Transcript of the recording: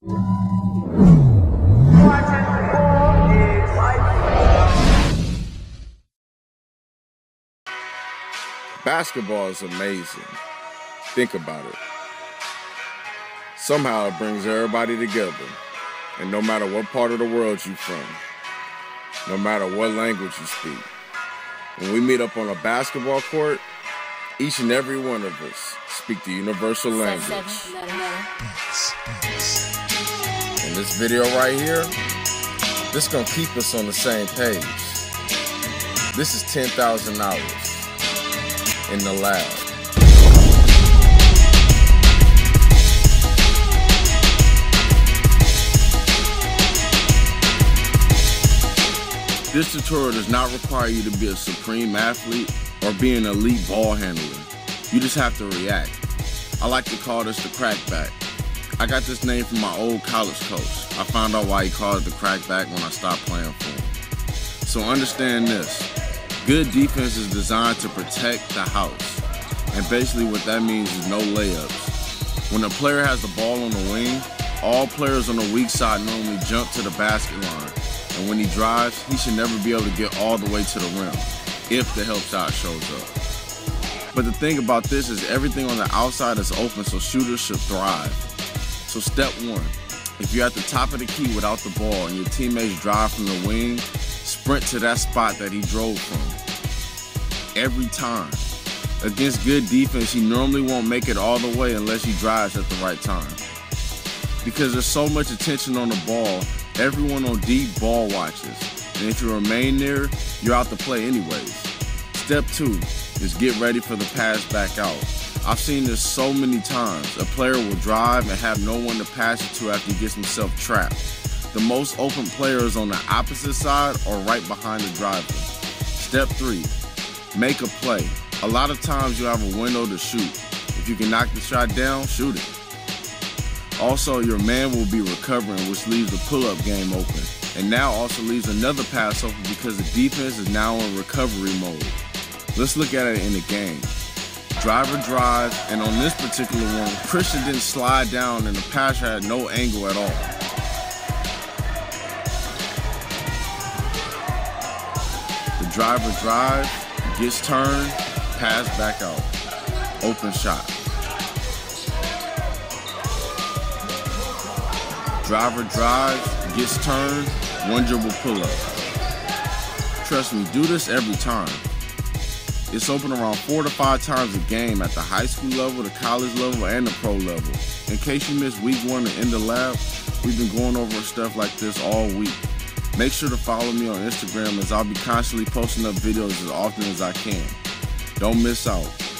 Basketball is amazing. Think about it. Somehow it brings everybody together. And no matter what part of the world you're from, no matter what language you speak, when we meet up on a basketball court, each and every one of us speak the universal language. And this video right here, this gonna keep us on the same page. This is 10,000 hours in the lab. This tutorial does not require you to be a supreme athlete or be an elite ball handler. You just have to react. I like to call this the crackback. I got this name from my old college coach. I found out why he called it the crackback when I stopped playing for him. So understand this. Good defense is designed to protect the house. And basically what that means is no layups. When a player has the ball on the wing, all players on the weak side normally jump to the basket line. And when he drives, he should never be able to get all the way to the rim if the help shot shows up. But the thing about this is everything on the outside is open, so shooters should thrive. So step one, if you're at the top of the key without the ball and your teammates drive from the wing, sprint to that spot that he drove from. Every time. Against good defense, he normally won't make it all the way unless he drives at the right time. Because there's so much attention on the ball, everyone on deep ball watches. And if you remain there, you're out to play anyways. Step two is get ready for the pass back out. I've seen this so many times. A player will drive and have no one to pass it to after he gets himself trapped. The most open players on the opposite side or right behind the driver. Step three, make a play. A lot of times you have a window to shoot. If you can knock the shot down, shoot it. Also, your man will be recovering, which leaves the pull-up game open. And now also leaves another pass open because the defense is now in recovery mode. Let's look at it in the game. Driver drives, and on this particular one, Christian didn't slide down and the passer had no angle at all. The driver drives, gets turned, pass back out. Open shot. Driver drives, gets turned, one dribble pull-up. Trust me, do this every time. It's open around 4 to 5 times a game at the high school level, the college level, and the pro level. In case you missed week 1 and in the lab, we've been going over stuff like this all week. Make sure to follow me on Instagram as I'll be constantly posting up videos as often as I can. Don't miss out.